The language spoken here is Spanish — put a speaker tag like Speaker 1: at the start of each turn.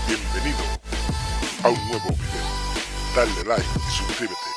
Speaker 1: Bienvenido a un nuevo video. Dale like y suscríbete.